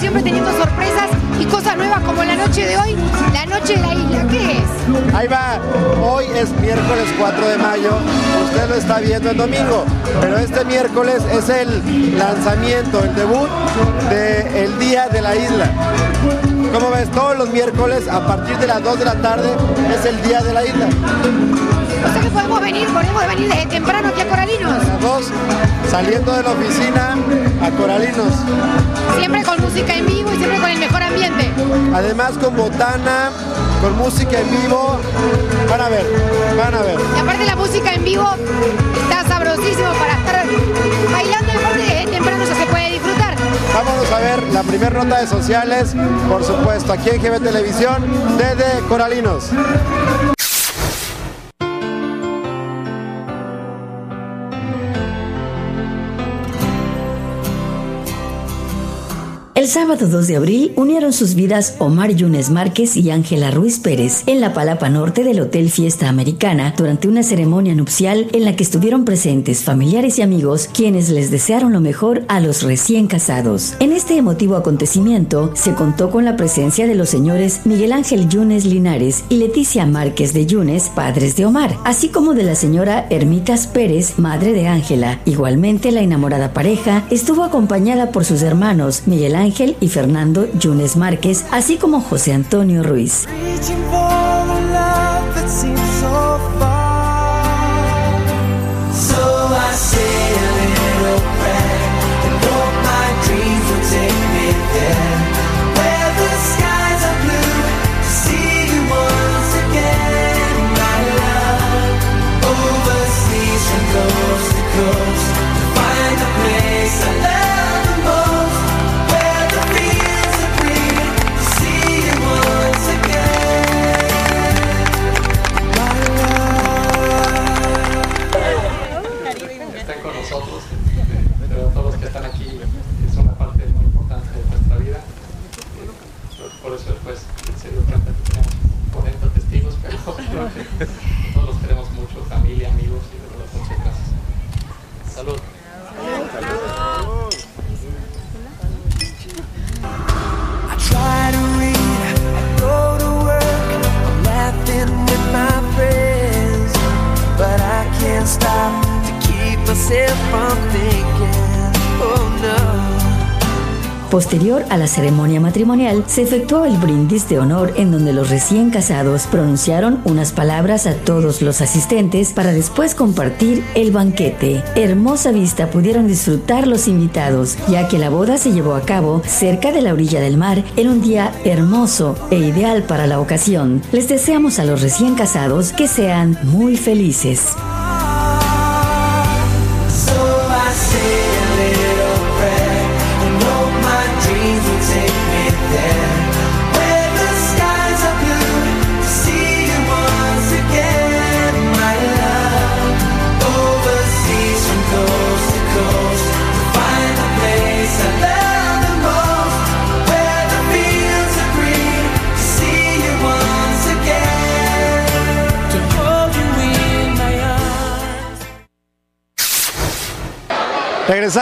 siempre teniendo sorpresas y cosas nuevas como la noche de hoy, la noche de la isla. ¿Qué es? Ahí va, hoy es miércoles 4 de mayo, usted lo está viendo el domingo, pero este miércoles es el lanzamiento, el debut del Día de la Isla. Como ves, todos los miércoles a partir de las 2 de la tarde es el Día de la Isla. O sea que podemos venir desde temprano aquí a Coralinos. A las 2, saliendo de la oficina a Coralinos. Siempre con música en vivo y siempre con el mejor ambiente. Además con botana, con música en vivo, van a ver. Y aparte la música en vivo está sabrosísimo para estar bailando y aparte desde temprano ya se puede disfrutar. Vámonos a ver la primera nota de sociales, por supuesto, aquí en GB Televisión, desde Coralinos. El sábado 2 de abril unieron sus vidas Omar Yunes Márquez y Ángela Ruiz Pérez en la palapa norte del Hotel Fiesta Americana durante una ceremonia nupcial en la que estuvieron presentes familiares y amigos quienes les desearon lo mejor a los recién casados. En este emotivo acontecimiento se contó con la presencia de los señores Miguel Ángel Yunes Linares y Leticia Márquez de Yunes, padres de Omar, así como de la señora Hermitas Pérez, madre de Ángela. Igualmente la enamorada pareja estuvo acompañada por sus hermanos Miguel Ángel y Fernando Yunes Márquez, así como José Antonio Ruiz. Pero todos los que están aquí es una parte muy importante de nuestra vida. Por eso después se dio cuenta que tenemos 40 testigos, pero todos los queremos mucho, familia, amigos, y de verdad muchas gracias. Salud. I try to read, I go to work, I'm laughing with my friends, but I can't stop to keep myself from thinking, oh no. Posterior a la ceremonia matrimonial, se efectuó el brindis de honor en donde los recién casados pronunciaron unas palabras a todos los asistentes para después compartir el banquete. Hermosa vista pudieron disfrutar los invitados, ya que la boda se llevó a cabo cerca de la orilla del mar en un día hermoso e ideal para la ocasión. Les deseamos a los recién casados que sean muy felices. Regresamos.